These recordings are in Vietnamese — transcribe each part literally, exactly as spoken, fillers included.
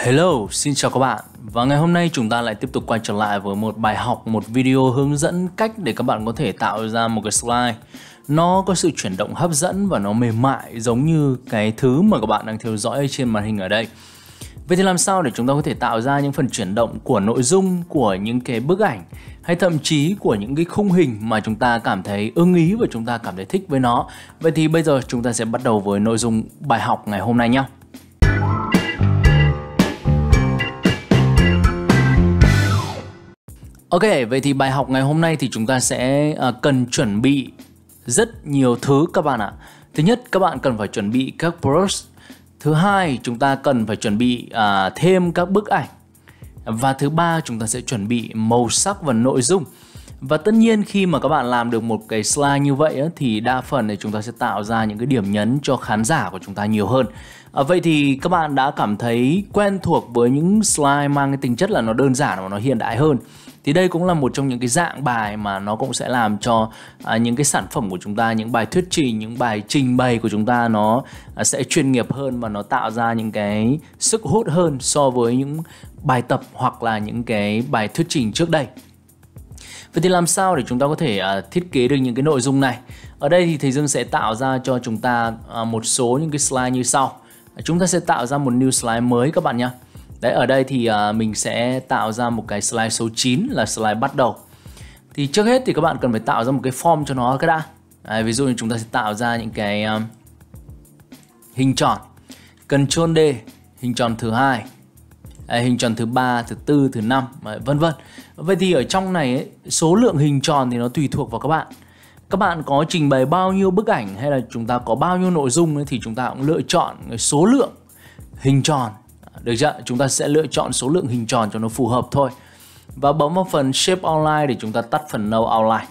Hello, xin chào các bạn. Và ngày hôm nay chúng ta lại tiếp tục quay trở lại với một bài học, một video hướng dẫn cách để các bạn có thể tạo ra một cái slide nó có sự chuyển động hấp dẫn và nó mềm mại giống như cái thứ mà các bạn đang theo dõi trên màn hình ở đây. Vậy thì làm sao để chúng ta có thể tạo ra những phần chuyển động của nội dung, của những cái bức ảnh hay thậm chí của những cái khung hình mà chúng ta cảm thấy ưng ý và chúng ta cảm thấy thích với nó. Vậy thì bây giờ chúng ta sẽ bắt đầu với nội dung bài học ngày hôm nay nhé. Ok, vậy thì bài học ngày hôm nay thì chúng ta sẽ uh, cần chuẩn bị rất nhiều thứ các bạn ạ. Thứ nhất, các bạn cần phải chuẩn bị các brush. Thứ hai, chúng ta cần phải chuẩn bị uh, thêm các bức ảnh. Và thứ ba, chúng ta sẽ chuẩn bị màu sắc và nội dung. Và tất nhiên khi mà các bạn làm được một cái slide như vậy á, thì đa phần thì chúng ta sẽ tạo ra những cái điểm nhấn cho khán giả của chúng ta nhiều hơn. À, vậy thì các bạn đã cảm thấy quen thuộc với những slide mang cái tính chất là nó đơn giản và nó hiện đại hơn. Thì đây cũng là một trong những cái dạng bài mà nó cũng sẽ làm cho à, những cái sản phẩm của chúng ta, những bài thuyết trình, những bài trình bày của chúng ta nó à, sẽ chuyên nghiệp hơn và nó tạo ra những cái sức hút hơn so với những bài tập hoặc là những cái bài thuyết trình trước đây. Vậy thì làm sao để chúng ta có thể uh, thiết kế được những cái nội dung này? Ở đây thì thầy Dương sẽ tạo ra cho chúng ta uh, một số những cái slide như sau. Chúng ta sẽ tạo ra một new slide mới các bạn nhé. Đấy, ở đây thì uh, mình sẽ tạo ra một cái slide số chín là slide bắt đầu. Thì trước hết thì các bạn cần phải tạo ra một cái form cho nó cái đã. Đấy, ví dụ như chúng ta sẽ tạo ra những cái um, hình tròn. Ctrl D, hình tròn thứ hai. Đấy, hình tròn thứ ba, thứ tư, thứ năm, vân vân. Vậy thì ở trong này ấy, số lượng hình tròn thì nó tùy thuộc vào các bạn. Các bạn có trình bày bao nhiêu bức ảnh hay là chúng ta có bao nhiêu nội dung ấy, thì chúng ta cũng lựa chọn số lượng hình tròn. Được chưa? Chúng ta sẽ lựa chọn số lượng hình tròn cho nó phù hợp thôi. Và bấm vào phần Shape Outline để chúng ta tắt phần No Outline.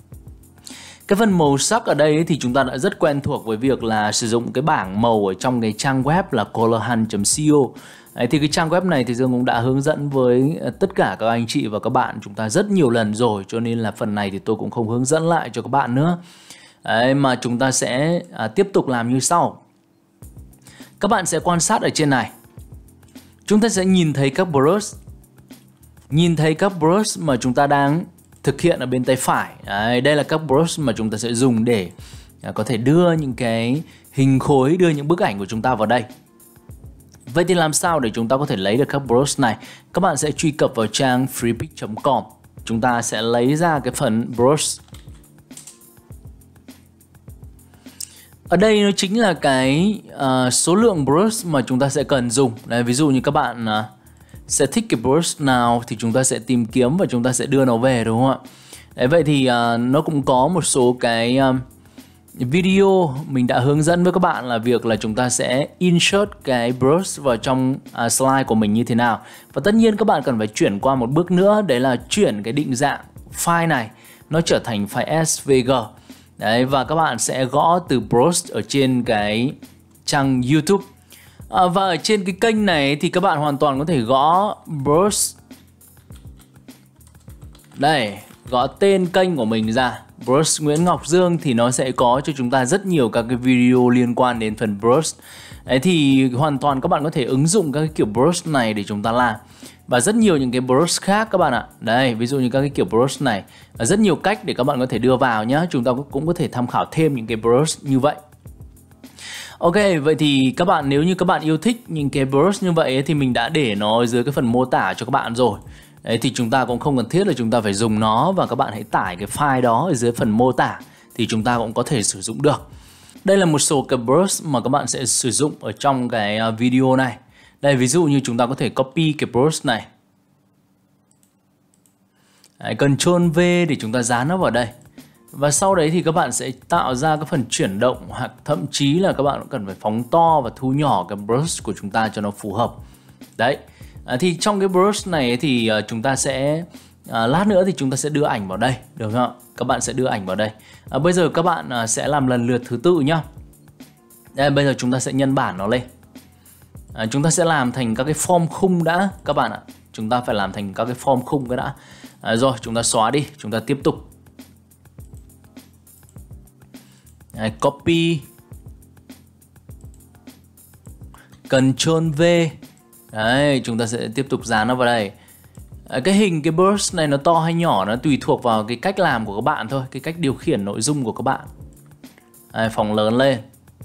Cái phần màu sắc ở đây ấy, thì chúng ta đã rất quen thuộc với việc là sử dụng cái bảng màu ở trong cái trang web là colorhunt chấm co. Đấy, thì cái trang web này thì Dương cũng đã hướng dẫn với tất cả các anh chị và các bạn chúng ta rất nhiều lần rồi, cho nên là phần này thì tôi cũng không hướng dẫn lại cho các bạn nữa. Đấy, mà chúng ta sẽ à, tiếp tục làm như sau. Các bạn sẽ quan sát ở trên này. Chúng ta sẽ nhìn thấy các brush. Nhìn thấy các brush mà chúng ta đang thực hiện ở bên tay phải. Đấy, đây là các brush mà chúng ta sẽ dùng để à, có thể đưa những cái hình khối, đưa những bức ảnh của chúng ta vào đây. Vậy thì làm sao để chúng ta có thể lấy được các brush này? Các bạn sẽ truy cập vào trang freepik chấm com. Chúng ta sẽ lấy ra cái phần brush. Ở đây nó chính là cái uh, số lượng brush mà chúng ta sẽ cần dùng. Đấy, ví dụ như các bạn uh, sẽ thích cái brush nào thì chúng ta sẽ tìm kiếm và chúng ta sẽ đưa nó về, đúng không ạ? Đấy, vậy thì uh, nó cũng có một số cái uh, video mình đã hướng dẫn với các bạn là việc là chúng ta sẽ insert cái brush vào trong uh, slide của mình như thế nào. Và tất nhiên các bạn cần phải chuyển qua một bước nữa, đấy là chuyển cái định dạng file này nó trở thành file ét vê giê. Đấy, và các bạn sẽ gõ từ brush ở trên cái trang YouTube. À, và ở trên cái kênh này thì các bạn hoàn toàn có thể gõ brush. Đây, gõ tên kênh của mình ra, Brush Nguyễn Ngọc Dương, thì nó sẽ có cho chúng ta rất nhiều các cái video liên quan đến phần brush. Đấy, thì hoàn toàn các bạn có thể ứng dụng các cái kiểu brush này để chúng ta làm. Và rất nhiều những cái brush khác các bạn ạ. Đây, ví dụ như các cái kiểu brush này, rất nhiều cách để các bạn có thể đưa vào nhé. Chúng ta cũng có thể tham khảo thêm những cái brush như vậy. Ok, vậy thì các bạn, nếu như các bạn yêu thích những cái brush như vậy ấy, thì mình đã để nó dưới cái phần mô tả cho các bạn rồi. Đấy, thì chúng ta cũng không cần thiết là chúng ta phải dùng nó, và các bạn hãy tải cái file đó ở dưới phần mô tả thì chúng ta cũng có thể sử dụng được. Đây là một số cái brush mà các bạn sẽ sử dụng ở trong cái video này. Đây, ví dụ như chúng ta có thể copy cái brush này. Đấy, Ctrl V để chúng ta dán nó vào đây. Và sau đấy thì các bạn sẽ tạo ra cái phần chuyển động, hoặc thậm chí là các bạn cũng cần phải phóng to và thu nhỏ cái brush của chúng ta cho nó phù hợp. Đấy, à, thì trong cái brush này thì uh, chúng ta sẽ à, lát nữa thì chúng ta sẽ đưa ảnh vào đây, được không ạ? Các bạn sẽ đưa ảnh vào đây. À, bây giờ các bạn uh, sẽ làm lần lượt thứ tự nhá. Đây, bây giờ chúng ta sẽ nhân bản nó lên. À, chúng ta sẽ làm thành các cái form khung đã các bạn ạ. Chúng ta phải làm thành các cái form khung cái đã. À, rồi chúng ta xóa đi, chúng ta tiếp tục. Đấy, copy, Ctrl V, Đấy, chúng ta sẽ tiếp tục dán nó vào đây. Cái hình, cái brush này nó to hay nhỏ nó tùy thuộc vào cái cách làm của các bạn thôi, cái cách điều khiển nội dung của các bạn. Đấy, phóng lớn lên.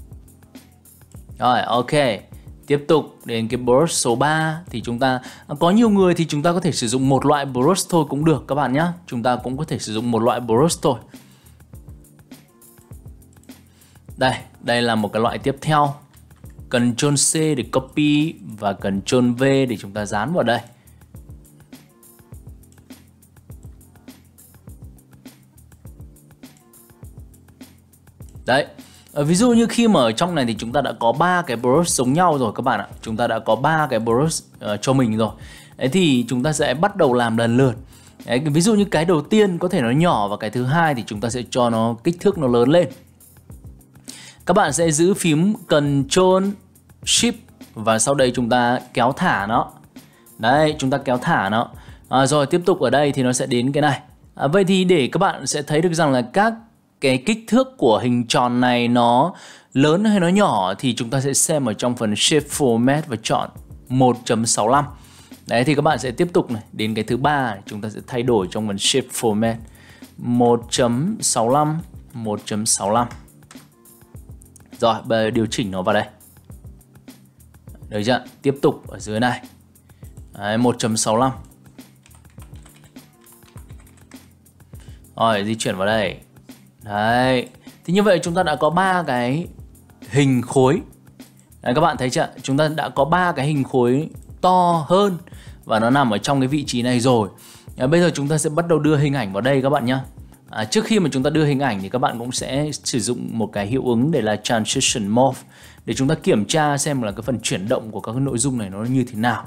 Rồi, ok. Tiếp tục đến cái brush số ba thì chúng ta có nhiều người thì chúng ta có thể sử dụng một loại brush thôi cũng được các bạn nhé. Chúng ta cũng có thể sử dụng một loại brush thôi. Đây, đây là một cái loại tiếp theo. Ctrl C để copy và Ctrl V để chúng ta dán vào đây. Đấy. Ví dụ như khi mà ở trong này thì chúng ta đã có ba cái brush giống nhau rồi các bạn ạ. Chúng ta đã có ba cái brush uh, cho mình rồi. Đấy thì chúng ta sẽ bắt đầu làm lần lượt. Đấy, ví dụ như cái đầu tiên có thể nó nhỏ và cái thứ hai thì chúng ta sẽ cho nó kích thước nó lớn lên. Các bạn sẽ giữ phím Ctrl Shift và sau đây chúng ta kéo thả nó. Đấy, chúng ta kéo thả nó. À, rồi tiếp tục ở đây thì nó sẽ đến cái này. À, vậy thì để các bạn sẽ thấy được rằng là các cái kích thước của hình tròn này nó lớn hay nó nhỏ thì chúng ta sẽ xem ở trong phần Shape Format và chọn một chấm sáu lăm. Đấy thì các bạn sẽ tiếp tục này, đến cái thứ ba chúng ta sẽ thay đổi trong phần Shape Format một chấm sáu lăm, một chấm sáu lăm. Rồi, bây giờ điều chỉnh nó vào đây. Được chưa? Tiếp tục ở dưới này. Đấy, một chấm sáu lăm. Rồi, di chuyển vào đây. Đấy. Thì như vậy chúng ta đã có ba cái hình khối. Đấy, các bạn thấy chưa? Chúng ta đã có ba cái hình khối to hơn và nó nằm ở trong cái vị trí này rồi. À, bây giờ chúng ta sẽ bắt đầu đưa hình ảnh vào đây các bạn nhé. À, trước khi mà chúng ta đưa hình ảnh thì các bạn cũng sẽ sử dụng một cái hiệu ứng để là Transition Morph để chúng ta kiểm tra xem là cái phần chuyển động của các cái nội dung này nó như thế nào.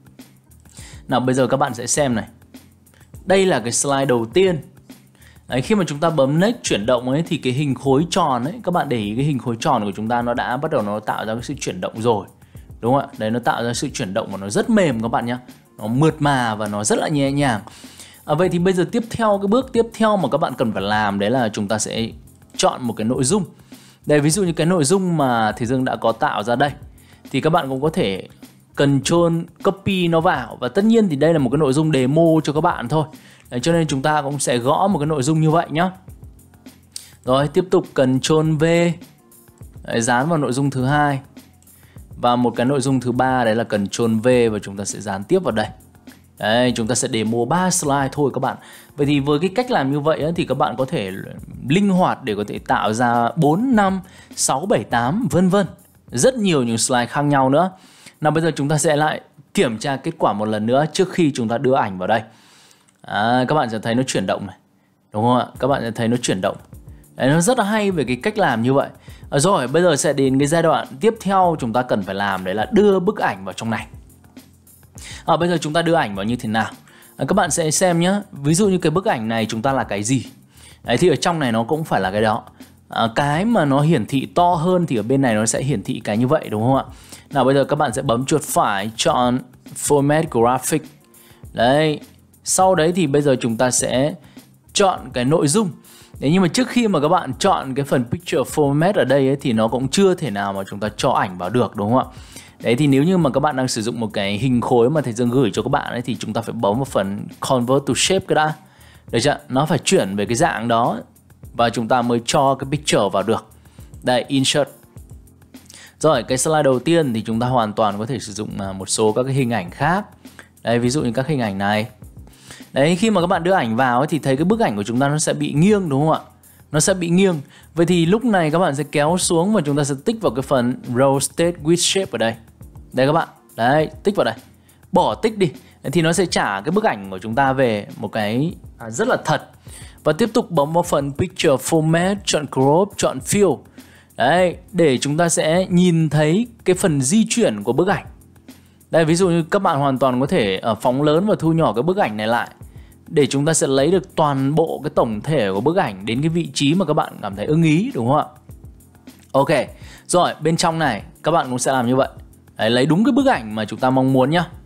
Nào bây giờ các bạn sẽ xem này. Đây là cái slide đầu tiên. Đấy, khi mà chúng ta bấm next chuyển động ấy thì cái hình khối tròn ấy, các bạn để ý cái hình khối tròn của chúng ta nó đã bắt đầu nó tạo ra cái sự chuyển động rồi. Đúng không ạ? Đấy, nó tạo ra sự chuyển động và nó rất mềm các bạn nhé. Nó mượt mà và nó rất là nhẹ nhàng. À, vậy thì bây giờ tiếp theo, cái bước tiếp theo mà các bạn cần phải làm đấy là chúng ta sẽ chọn một cái nội dung. Đây, ví dụ như cái nội dung mà Thế Dương đã có tạo ra đây thì các bạn cũng có thể Ctrl copy nó vào. Và tất nhiên thì đây là một cái nội dung demo cho các bạn thôi. Đấy, cho nên chúng ta cũng sẽ gõ một cái nội dung như vậy nhé. Rồi, tiếp tục Ctrl V. Đấy, dán vào nội dung thứ hai. Và một cái nội dung thứ ba đấy là Ctrl V và chúng ta sẽ dán tiếp vào đây. Đấy, chúng ta sẽ demo ba slide thôi các bạn. Vậy thì với cái cách làm như vậy ấy, thì các bạn có thể linh hoạt để có thể tạo ra bốn, năm, sáu, bảy, tám vân vân. Rất nhiều những slide khác nhau nữa. Nào bây giờ chúng ta sẽ lại kiểm tra kết quả một lần nữa trước khi chúng ta đưa ảnh vào đây. À, các bạn sẽ thấy nó chuyển động này. Đúng không ạ? Các bạn sẽ thấy nó chuyển động. Đấy, nó rất là hay về cái cách làm như vậy. À, rồi, bây giờ sẽ đến cái giai đoạn tiếp theo chúng ta cần phải làm đấy là đưa bức ảnh vào trong này. À, bây giờ chúng ta đưa ảnh vào như thế nào? À, các bạn sẽ xem nhé. Ví dụ như cái bức ảnh này chúng ta là cái gì? Đấy, thì ở trong này nó cũng phải là cái đó. À, cái mà nó hiển thị to hơn thì ở bên này nó sẽ hiển thị cái như vậy đúng không ạ? Nào bây giờ các bạn sẽ bấm chuột phải chọn Format Graphic. Đấy. Sau đấy thì bây giờ chúng ta sẽ chọn cái nội dung. Đấy, nhưng mà trước khi mà các bạn chọn cái phần Picture Format ở đây ấy, thì nó cũng chưa thể nào mà chúng ta cho ảnh vào được đúng không ạ? Đấy thì nếu như mà các bạn đang sử dụng một cái hình khối mà Thầy Dương gửi cho các bạn ấy thì chúng ta phải bấm vào phần Convert to Shape cái đã. Được chưa? Nó phải chuyển về cái dạng đó và chúng ta mới cho cái picture vào được. Đây, Insert. Rồi, cái slide đầu tiên thì chúng ta hoàn toàn có thể sử dụng một số các cái hình ảnh khác. Đây, ví dụ như các hình ảnh này. Đấy, khi mà các bạn đưa ảnh vào ấy, thì thấy cái bức ảnh của chúng ta nó sẽ bị nghiêng đúng không ạ? Nó sẽ bị nghiêng. Vậy thì lúc này các bạn sẽ kéo xuống và chúng ta sẽ tích vào cái phần Rotate with Shape ở đây. Đây các bạn. Đấy, tích vào đây. Bỏ tích đi. Thì nó sẽ trả cái bức ảnh của chúng ta về một cái à, rất là thật. Và tiếp tục bấm vào phần Picture Format, chọn Crop, chọn Fill. Đấy, để chúng ta sẽ nhìn thấy cái phần di chuyển của bức ảnh. Đây, ví dụ như các bạn hoàn toàn có thể uh, phóng lớn và thu nhỏ cái bức ảnh này lại để chúng ta sẽ lấy được toàn bộ cái tổng thể của bức ảnh đến cái vị trí mà các bạn cảm thấy ưng ý đúng không ạ? Ok, rồi bên trong này các bạn cũng sẽ làm như vậy. Đấy, lấy đúng cái bức ảnh mà chúng ta mong muốn nhá.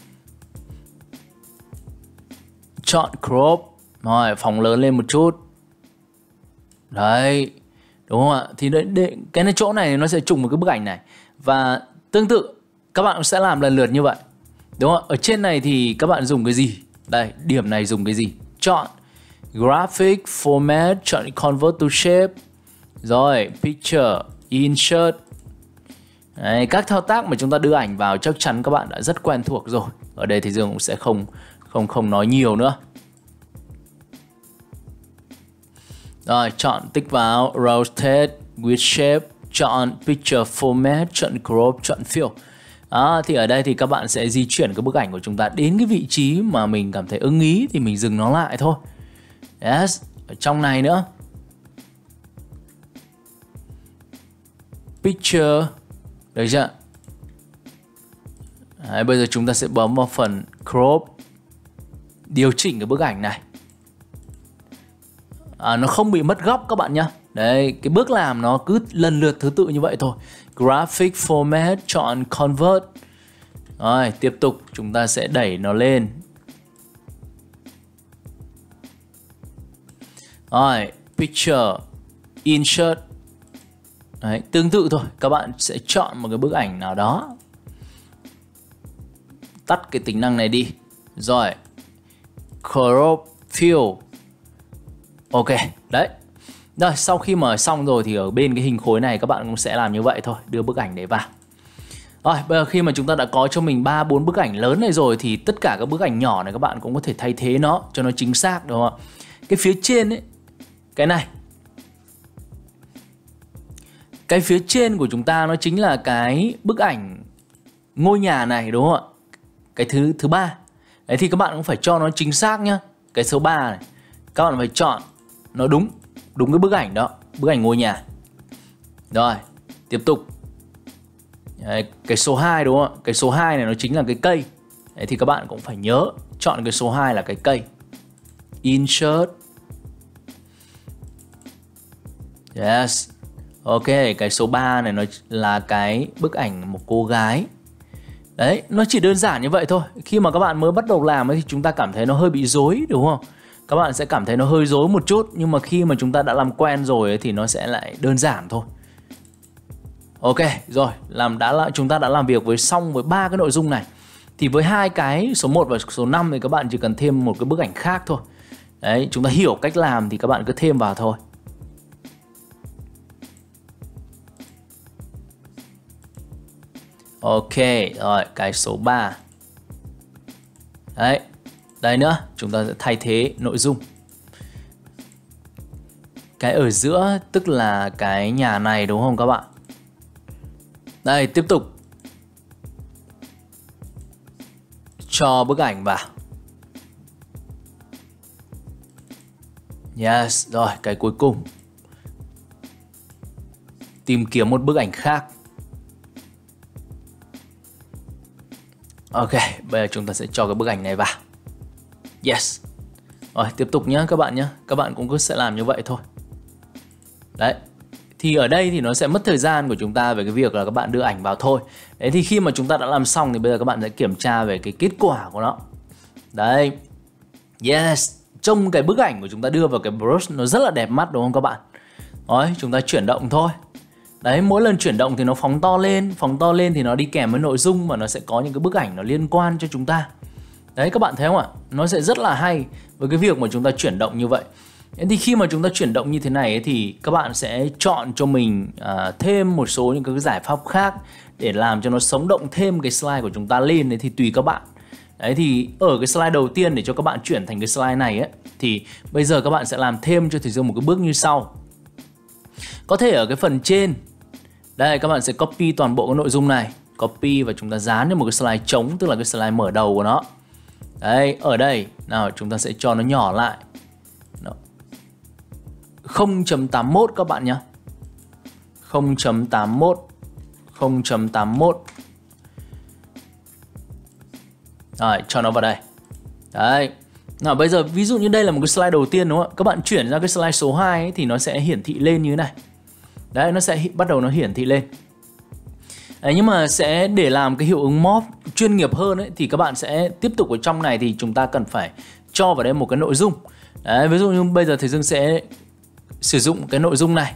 Chọn Crop. Rồi, phóng lớn lên một chút. Đấy, đúng không ạ? Thì đấy, đấy, cái này chỗ này nó sẽ trùng một cái bức ảnh này. Và tương tự các bạn sẽ làm lần lượt như vậy. Đúng không? Ở trên này thì các bạn dùng cái gì? Đây, điểm này dùng cái gì? Chọn Graphic, Format, chọn Convert to Shape. Rồi, Picture, Insert. Đấy, các thao tác mà chúng ta đưa ảnh vào chắc chắn các bạn đã rất quen thuộc rồi. Ở đây thì Dương cũng sẽ không không không nói nhiều nữa. Rồi, chọn tích vào Rotate, With Shape, chọn Picture Format, chọn Crop, chọn Fill. Đó, thì ở đây thì các bạn sẽ di chuyển cái bức ảnh của chúng ta đến cái vị trí mà mình cảm thấy ưng ý thì mình dừng nó lại thôi. Yes, ở trong này nữa. Picture. Được chưa? Đấy, bây giờ chúng ta sẽ bấm vào phần Crop, điều chỉnh cái bức ảnh này. À, nó không bị mất góc các bạn nhé. Đấy, cái bước làm nó cứ lần lượt thứ tự như vậy thôi. Graphic, Format, chọn Convert. Rồi, tiếp tục chúng ta sẽ đẩy nó lên. Rồi, Picture, Insert. Đấy, tương tự thôi, các bạn sẽ chọn một cái bức ảnh nào đó. Tắt cái tính năng này đi. Rồi, Crop, Fill. Ok, đấy. Rồi, sau khi mà xong rồi thì ở bên cái hình khối này các bạn cũng sẽ làm như vậy thôi, đưa bức ảnh đấy vào. Rồi, bây giờ khi mà chúng ta đã có cho mình ba bốn bức ảnh lớn này rồi thì tất cả các bức ảnh nhỏ này các bạn cũng có thể thay thế nó cho nó chính xác, đúng không ạ? Cái phía trên ấy, cái này. Cái phía trên của chúng ta nó chính là cái bức ảnh ngôi nhà này, đúng không ạ? Cái thứ thứ ba. Đấy thì các bạn cũng phải cho nó chính xác nhá. Cái số ba này, các bạn phải chọn nó đúng, đúng cái bức ảnh đó, bức ảnh ngôi nhà. Rồi, tiếp tục. Đấy, cái số hai đúng không ạ? Cái số hai này nó chính là cái cây. Đấy thì các bạn cũng phải nhớ chọn cái số hai là cái cây. Insert. Yes. Ok, cái số ba này nó là cái bức ảnh một cô gái. Đấy, nó chỉ đơn giản như vậy thôi. Khi mà các bạn mới bắt đầu làm ấy thì chúng ta cảm thấy nó hơi bị rối, đúng không? Các bạn sẽ cảm thấy nó hơi rối một chút. Nhưng mà khi mà chúng ta đã làm quen rồi ấy, thì nó sẽ lại đơn giản thôi. Ok, rồi, làm đã chúng ta đã làm việc với xong với ba cái nội dung này. Thì với hai cái số một và số năm thì các bạn chỉ cần thêm một cái bức ảnh khác thôi. Đấy, chúng ta hiểu cách làm thì các bạn cứ thêm vào thôi. Ok, rồi, cái số ba. Đấy, đây nữa, chúng ta sẽ thay thế nội dung. Cái ở giữa tức là cái nhà này đúng không các bạn? Đây, tiếp tục. Cho bức ảnh vào. Yes, rồi, cái cuối cùng. Tìm kiếm một bức ảnh khác. Ok, bây giờ chúng ta sẽ cho cái bức ảnh này vào. Yes. Rồi, tiếp tục nhé các bạn nhé. Các bạn cũng cứ sẽ làm như vậy thôi. Đấy. Thì ở đây thì nó sẽ mất thời gian của chúng ta về cái việc là các bạn đưa ảnh vào thôi. Đấy thì khi mà chúng ta đã làm xong thì bây giờ các bạn sẽ kiểm tra về cái kết quả của nó. Đấy. Yes. Trong cái bức ảnh của chúng ta đưa vào cái brush nó rất là đẹp mắt đúng không các bạn? Đấy, chúng ta chuyển động thôi. Đấy, mỗi lần chuyển động thì nó phóng to lên. Phóng to lên thì nó đi kèm với nội dung mà nó sẽ có những cái bức ảnh nó liên quan cho chúng ta. Đấy, các bạn thấy không ạ? Nó sẽ rất là hay với cái việc mà chúng ta chuyển động như vậy. Thế thì khi mà chúng ta chuyển động như thế này ấy, thì các bạn sẽ chọn cho mình à, thêm một số những cái giải pháp khác để làm cho nó sống động thêm cái slide của chúng ta lên. Đấy thì tùy các bạn. Đấy thì ở cái slide đầu tiên để cho các bạn chuyển thành cái slide này ấy, thì bây giờ các bạn sẽ làm thêm cho Thủy Dương một cái bước như sau. Có thể ở cái phần trên, đây các bạn sẽ copy toàn bộ cái nội dung này, copy và chúng ta dán cho một cái slide trống, tức là cái slide mở đầu của nó. Đấy, ở đây, nào chúng ta sẽ cho nó nhỏ lại không chấm tám mốt các bạn nhé. không chấm tám mốt không chấm tám mốt. Rồi, cho nó vào đây. Đấy. Nào bây giờ ví dụ như đây là một cái slide đầu tiên đúng không ạ? Các bạn chuyển ra cái slide số hai ấy, thì nó sẽ hiển thị lên như thế này. Đấy, nó sẽ bắt đầu nó hiển thị lên. Đấy, nhưng mà sẽ để làm cái hiệu ứng morph chuyên nghiệp hơn ấy, thì các bạn sẽ tiếp tục ở trong này thì chúng ta cần phải cho vào đây một cái nội dung. Đấy, ví dụ như bây giờ Thầy Dương sẽ sử dụng cái nội dung này,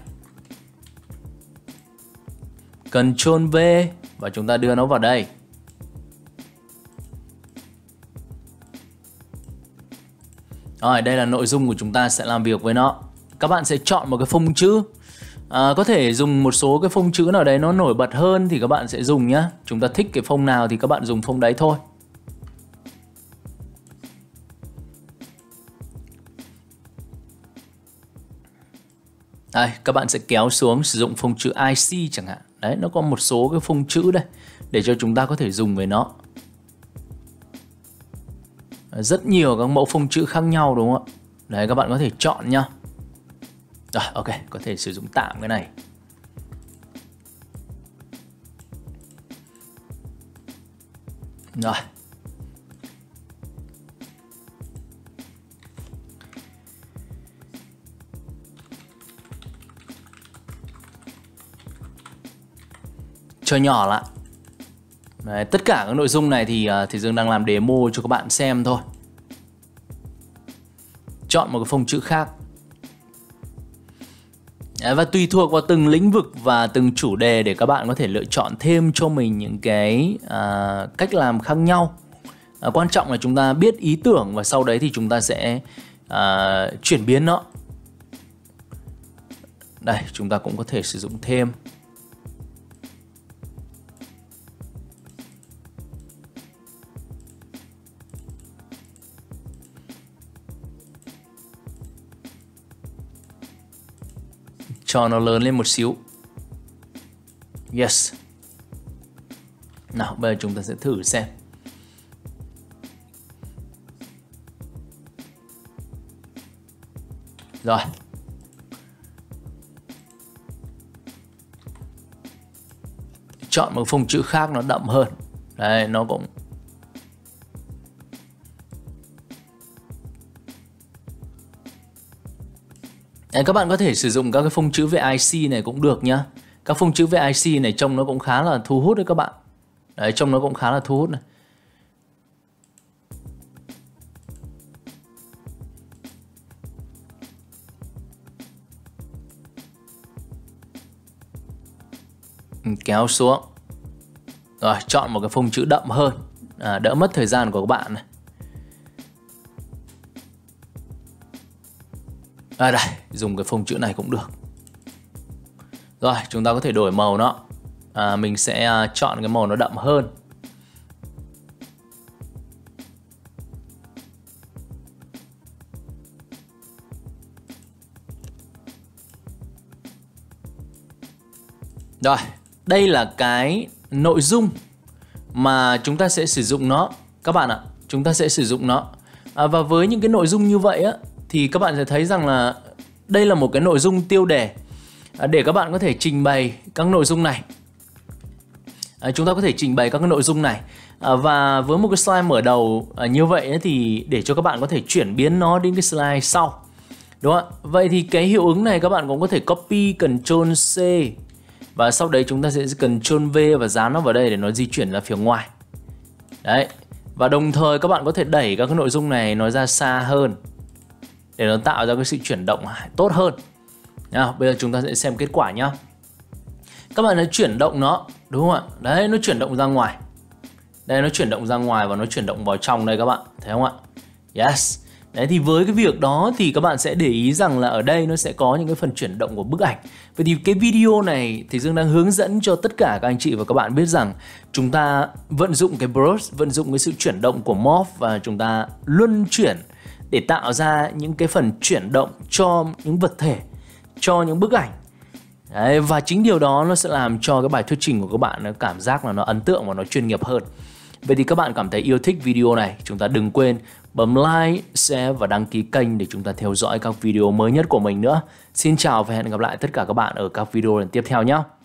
Ctrl V và chúng ta đưa nó vào đây. Rồi, đây là nội dung của chúng ta sẽ làm việc với nó. Các bạn sẽ chọn một cái phông chữ. À, có thể dùng một số cái phông chữ nào đấy nó nổi bật hơn thì các bạn sẽ dùng nhá. Chúng ta thích cái phông nào thì các bạn dùng phông đấy thôi. Đây, các bạn sẽ kéo xuống sử dụng phông chữ I C chẳng hạn. Đấy, nó có một số cái phông chữ đây để cho chúng ta có thể dùng với nó. Rất nhiều các mẫu phông chữ khác nhau đúng không ạ? Đấy, các bạn có thể chọn nhá. Rồi, ok, có thể sử dụng tạm cái này. Rồi. Cho nhỏ lại. Đấy, tất cả các nội dung này thì uh, thì Dương đang làm demo cho các bạn xem thôi. Chọn một cái phông chữ khác. Đấy, và tùy thuộc vào từng lĩnh vực và từng chủ đề để các bạn có thể lựa chọn thêm cho mình những cái uh, cách làm khác nhau. Uh, quan trọng là chúng ta biết ý tưởng và sau đấy thì chúng ta sẽ uh, chuyển biến nó. Đây, chúng ta cũng có thể sử dụng thêm. Cho nó lớn lên một xíu. Yes. Nào, bây giờ chúng ta sẽ thử xem. Rồi. Chọn một phông chữ khác nó đậm hơn. Đấy, nó cũng Đấy, các bạn có thể sử dụng các cái phông chữ về I C này cũng được nhá. Các phông chữ về I C này trông nó cũng khá là thu hút đấy các bạn. Đấy, trông nó cũng khá là thu hút này. Kéo xuống. Rồi, chọn một cái phông chữ đậm hơn, à, đỡ mất thời gian của các bạn này. À đây, dùng cái phông chữ này cũng được. Rồi, chúng ta có thể đổi màu nó. à, Mình sẽ uh, chọn cái màu nó đậm hơn. Rồi, đây là cái nội dung mà chúng ta sẽ sử dụng nó. Các bạn ạ, chúng ta sẽ sử dụng nó. à, Và với những cái nội dung như vậy á, thì các bạn sẽ thấy rằng là đây là một cái nội dung tiêu đề à, để các bạn có thể trình bày các nội dung này. à, Chúng ta có thể trình bày các cái nội dung này à, và với một cái slide mở đầu à, như vậy ấy, thì để cho các bạn có thể chuyển biến nó đến cái slide sau. Đúng không ạ? Vậy thì cái hiệu ứng này các bạn cũng có thể copy Ctrl C và sau đấy chúng ta sẽ Ctrl V và dán nó vào đây để nó di chuyển ra phía ngoài. Đấy. Và đồng thời các bạn có thể đẩy các cái nội dung này nó ra xa hơn để nó tạo ra cái sự chuyển động tốt hơn. Nào, bây giờ chúng ta sẽ xem kết quả nhá. Các bạn hãy chuyển động nó, đúng không ạ? Đấy, nó chuyển động ra ngoài. Đây, nó chuyển động ra ngoài và nó chuyển động vào trong đây các bạn, thấy không ạ? Yes. Đấy, thì với cái việc đó thì các bạn sẽ để ý rằng là ở đây nó sẽ có những cái phần chuyển động của bức ảnh. Vậy thì cái video này thì Dương đang hướng dẫn cho tất cả các anh chị và các bạn biết rằng chúng ta vận dụng cái brush, vận dụng cái sự chuyển động của morph và chúng ta luân chuyển để tạo ra những cái phần chuyển động cho những vật thể, cho những bức ảnh. Đấy, và chính điều đó nó sẽ làm cho cái bài thuyết trình của các bạn nó cảm giác là nó ấn tượng và nó chuyên nghiệp hơn. Vậy thì các bạn cảm thấy yêu thích video này, chúng ta đừng quên bấm like, share và đăng ký kênh để chúng ta theo dõi các video mới nhất của mình nữa. Xin chào và hẹn gặp lại tất cả các bạn ở các video lần tiếp theo nhé.